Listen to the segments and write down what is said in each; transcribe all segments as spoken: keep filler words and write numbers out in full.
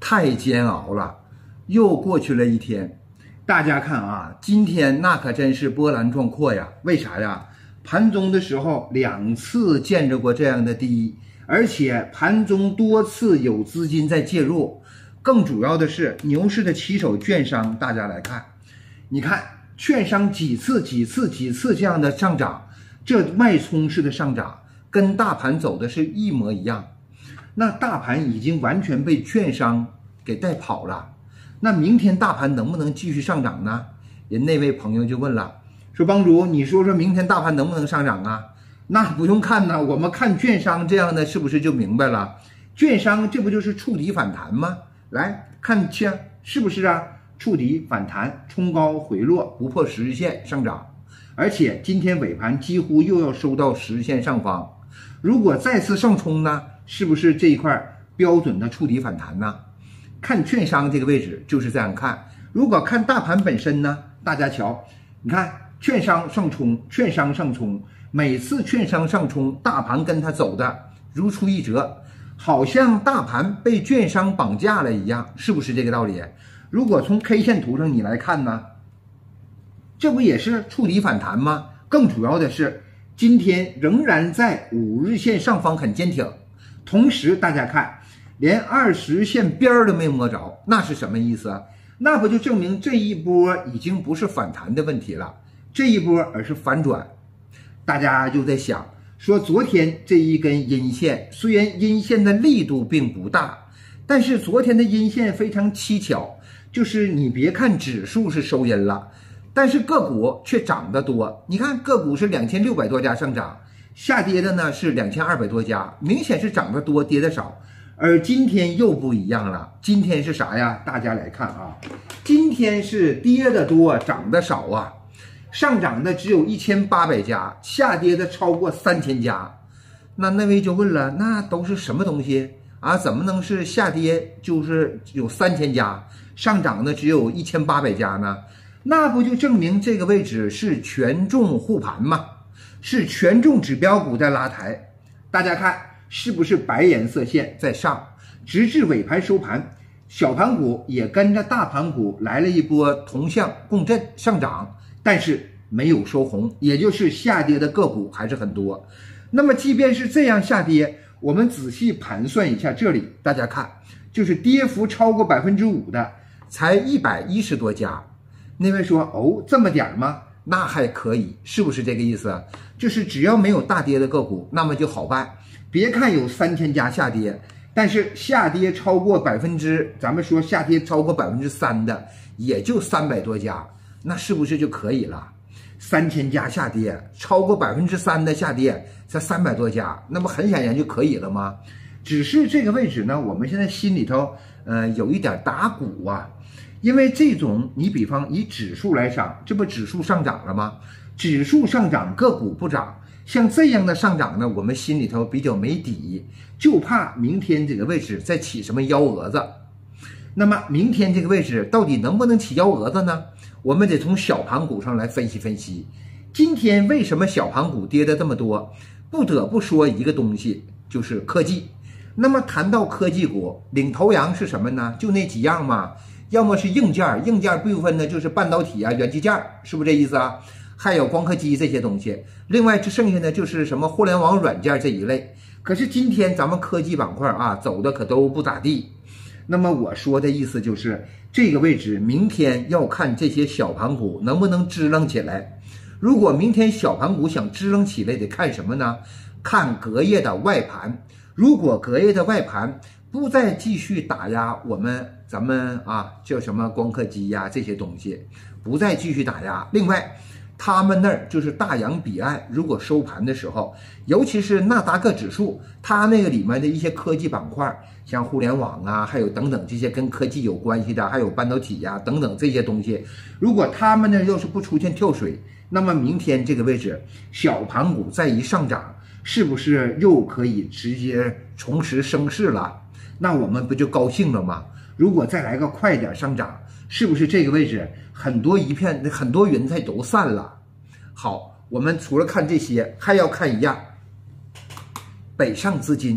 太煎熬了，又过去了一天。大家看啊，今天那可真是波澜壮阔呀！为啥呀？盘中的时候两次见着过这样的低，而且盘中多次有资金在介入。更主要的是，牛市的旗手券商，大家来看，你看券商几次、几次、几次这样的上涨，这脉冲式的上涨，跟大盘走的是一模一样。那大盘已经完全被券商给带跑了。那明天大盘能不能继续上涨呢？人那位朋友就问了，说帮主，你说说明天大盘能不能上涨啊？那不用看呢，我们看券商这样的是不是就明白了？券商这不就是触底反弹吗？来看去，是不是啊？触底反弹，冲高回落，不破十日线上涨，而且今天尾盘几乎又要收到十日线上方。如果再次上冲呢，是不是这一块标准的触底反弹呢？看券商这个位置就是这样看。如果看大盘本身呢，大家瞧，你看券商上冲，券商上冲，每次券商上冲，大盘跟它走的如出一辙，好像大盘被券商绑架了一样，是不是这个道理？如果从 K 线图上你来看呢，这不也是触底反弹吗？更主要的是，今天仍然在五日线上方很坚挺，同时大家看，连二十线边都没摸着，那是什么意思啊？那不就证明这一波已经不是反弹的问题了，这一波而是反转。大家就在想说，昨天这一根阴线，虽然阴线的力度并不大，但是昨天的阴线非常蹊跷，就是你别看指数是收阴了，但是个股却涨得多。你看个股是两千六百多家上涨，下跌的呢是两千二百多家，明显是涨得多，跌得少。而今天又不一样了，今天是啥呀？大家来看啊，今天是跌得多，涨得少啊。上涨的只有一千八百家，下跌的超过三千家。那那位就问了，那都是什么东西啊？怎么能是下跌就是有三千家，上涨的只有一千八百家呢？那不就证明这个位置是权重护盘吗？是权重指标股在拉抬。大家看是不是白颜色线在上，直至尾盘收盘，小盘股也跟着大盘股来了一波同向共振上涨，但是没有收红，也就是下跌的个股还是很多。那么即便是这样下跌，我们仔细盘算一下，这里大家看，就是跌幅超过百分之五的才一百一十多家。那位说，哦，这么点吗？那还可以，是不是这个意思啊？就是只要没有大跌的个股，那么就好办。别看有三千家下跌，但是下跌超过百分之，咱们说下跌超过百分之三的，也就三百多家，那是不是就可以了？三千家下跌，超过百分之三的下跌才三百多家，那么很显然就可以了吗？只是这个位置呢，我们现在心里头呃有一点打鼓啊，因为这种你比方以指数来讲，这不指数上涨了吗？指数上涨，个股不涨。像这样的上涨呢，我们心里头比较没底，就怕明天这个位置再起什么幺蛾子。那么明天这个位置到底能不能起幺蛾子呢？我们得从小盘股上来分析分析。今天为什么小盘股跌的这么多？不得不说一个东西，就是科技。那么谈到科技股，领头羊是什么呢？就那几样嘛，要么是硬件，硬件部分呢就是半导体啊、元器件，是不是这意思啊？还有光刻机这些东西，另外这剩下的就是什么互联网软件这一类。可是今天咱们科技板块啊走的可都不咋地。那么我说的意思就是这个位置，明天要看这些小盘股能不能支棱起来。如果明天小盘股想支棱起来，得看什么呢？看隔夜的外盘。如果隔夜的外盘不再继续打压我们咱们啊叫什么光刻机呀、啊、这些东西，不再继续打压。另外他们那儿就是大洋彼岸，如果收盘的时候，尤其是纳达克指数，它那个里面的一些科技板块，像互联网啊，还有等等这些跟科技有关系的，还有半导体呀、啊、等等这些东西，如果他们呢要是不出现跳水，那么明天这个位置小盘股再一上涨，是不是又可以直接重拾升势了？那我们不就高兴了吗？如果再来个快点上涨，是不是这个位置很多一片很多云彩都散了？好，我们除了看这些，还要看一样，北上资金。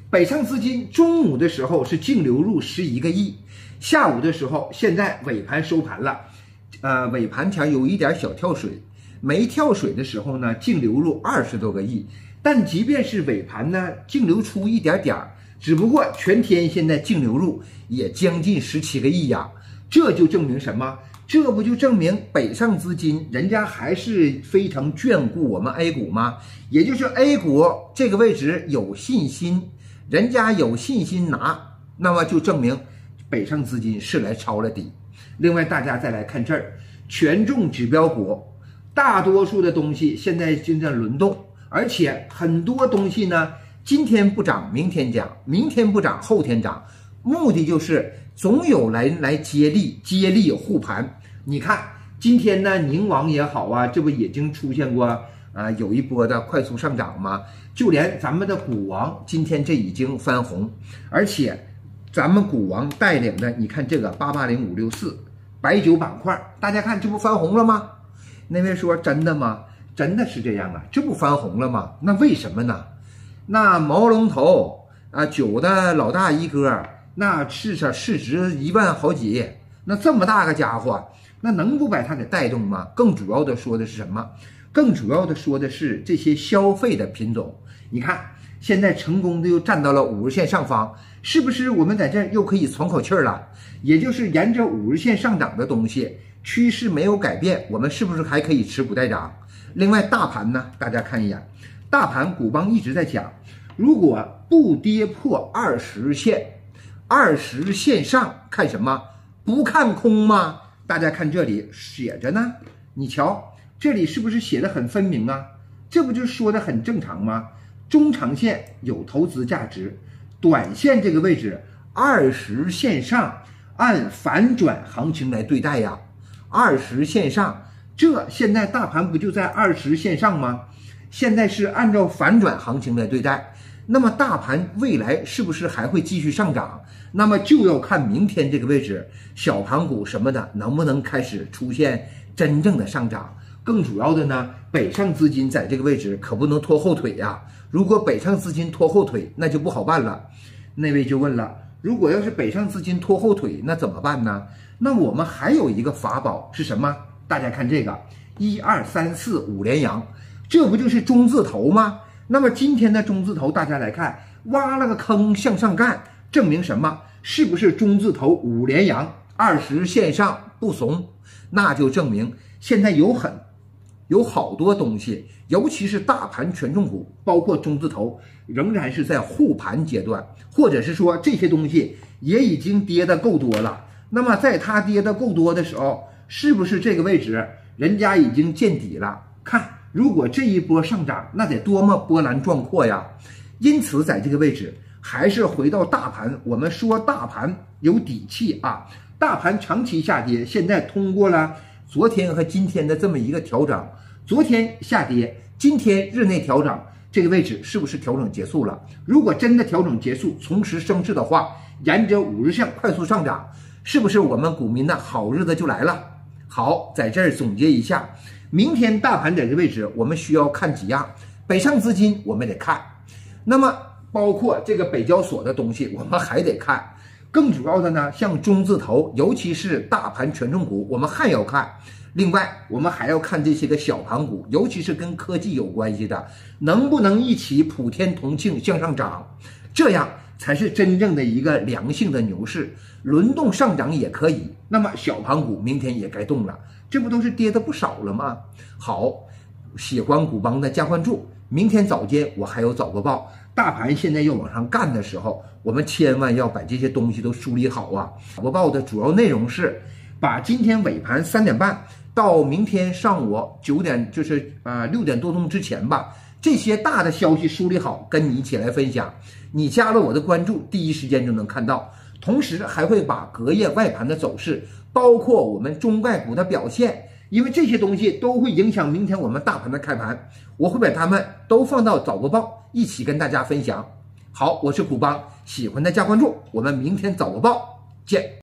北上资金中午的时候是净流入十一个亿，下午的时候现在尾盘收盘了，呃，尾盘前有一点小跳水，没跳水的时候呢，净流入二十多个亿。但即便是尾盘呢，净流出一点点，只不过全天现在净流入也将近十七个亿呀，这就证明什么？这不就证明北上资金人家还是非常眷顾我们 A 股吗？也就是 A 股这个位置有信心，人家有信心拿，那么就证明北上资金是来抄了底。另外，大家再来看这儿，权重指标股，大多数的东西现在正在轮动，而且很多东西呢，今天不涨，明天涨，明天不涨，后天涨，目的就是总有人来接力，接力护盘。你看今天呢，宁王也好啊，这不已经出现过啊、呃、有一波的快速上涨吗？就连咱们的股王今天这已经翻红，而且咱们股王带领的，你看这个八八零五六四白酒板块，大家看这不翻红了吗？那位说真的吗？真的是这样啊，这不翻红了吗？那为什么呢？那毛龙头啊，酒的老大一哥，那市场市值一万好几，那这么大个家伙，那能不把它给带动吗？更主要的说的是什么？更主要的说的是这些消费的品种。你看现在成功的又站到了五日线上方，是不是我们在这儿又可以喘口气儿了？也就是沿着五日线上涨的东西，趋势没有改变，我们是不是还可以持股待涨？另外大盘呢，大家看一眼，大盘古邦一直在讲，如果不跌破二十线，二十线上看什么？不看空吗？大家看这里写着呢，你瞧这里是不是写的很分明啊？这不就说的很正常吗？中长线有投资价值，短线这个位置二十线上按反转行情来对待呀。二十线上，这现在大盘不就在二十线上吗？现在是按照反转行情来对待，那么大盘未来是不是还会继续上涨？那么就要看明天这个位置小盘股什么的能不能开始出现真正的上涨。更主要的呢，北上资金在这个位置可不能拖后腿呀。如果北上资金拖后腿，那就不好办了。那位就问了，如果要是北上资金拖后腿，那怎么办呢？那我们还有一个法宝是什么？大家看这个一二三四五连阳，这不就是中字头吗？那么今天的中字头，大家来看，挖了个坑向上干，证明什么？是不是中字头五连阳，二十线上不怂？那就证明现在有很有好多东西，尤其是大盘权重股，包括中字头，仍然是在护盘阶段，或者是说这些东西也已经跌得够多了。那么在它跌得够多的时候，是不是这个位置人家已经见底了？看，如果这一波上涨，那得多么波澜壮阔呀！因此在这个位置，还是回到大盘，我们说大盘有底气啊。大盘长期下跌，现在通过了昨天和今天的这么一个调整，昨天下跌，今天日内调整，这个位置是不是调整结束了？如果真的调整结束，重拾升势的话，沿着五日线快速上涨，是不是我们股民的好日子就来了？好，在这儿总结一下，明天大盘在这个位置，我们需要看几样。北上资金我们得看，那么包括这个北交所的东西我们还得看。更主要的呢，像中字头，尤其是大盘权重股，我们还要看。另外，我们还要看这些个小盘股，尤其是跟科技有关系的，能不能一起普天同庆向上涨，这样才是真正的一个良性的牛市。轮动上涨也可以，那么小盘股明天也该动了，这不都是跌的不少了吗？好，喜欢股帮的加关注，明天早间我还有早播报。大盘现在要往上干的时候，我们千万要把这些东西都梳理好啊。早播报的主要内容是把今天尾盘三点半到明天上午九点，就是呃六点多钟之前吧，这些大的消息梳理好，跟你一起来分享。你加了我的关注，第一时间就能看到。同时还会把隔夜外盘的走势，包括我们中概股的表现，因为这些东西都会影响明天我们大盘的开盘，我会把它们都放到早播报一起跟大家分享。好，我是股帮，喜欢的加关注，我们明天早播报见。